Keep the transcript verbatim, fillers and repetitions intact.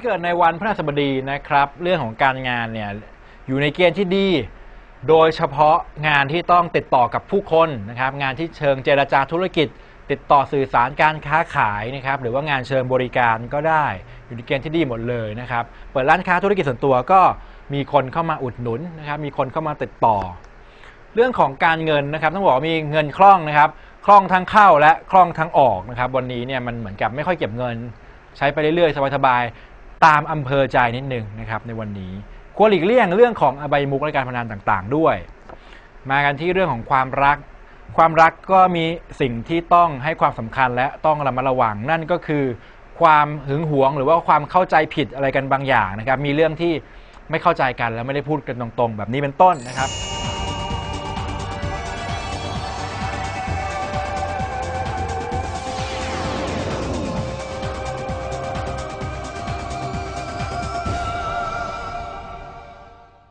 ที่เกิดในวันพฤหัสบดีนะครับเรื่องของการงานเนี่ยอยู่ในเกณฑ์ที่ดีโดยเฉพาะงานที่ต้องติดต่อกับผู้คนนะครับงานที่เชิงเจรจาธุรกิจติดต่อสื่อสารการค้าขายนะครับหรือว่างานเชิงบริการก็ได้อยู่ในเกณฑ์ที่ดีหมดเลยนะครับเปิดร้านค้าธุรกิจส่วนตัวก็มีคนเข้ามาอุดหนุนนะครับมีคนเข้ามาติดต่อเรื่องของการเงินนะครับต้องบอกว่ามีเงินคล่องนะครับคล่องทั้งเข้าและคล่องทั้งออกนะครับวันนี้เนี่ยมันเหมือนกับไม่ค่อยเก็บเงินใช้ไปเรื่อยๆสบายๆตามอำเภอใจนิดนึงนะครับในวันนี้ควรหลีกเลี่ยงเรื่องของอบายมุขและการพนันต่างๆด้วยมากันที่เรื่องของความรักความรักก็มีสิ่งที่ต้องให้ความสำคัญและต้องระมัดระวังนั่นก็คือความหึงหวงหรือว่าความเข้าใจผิดอะไรกันบางอย่างนะครับมีเรื่องที่ไม่เข้าใจกันแล้วไม่ได้พูดกันตรงๆแบบนี้เป็นต้นนะครับ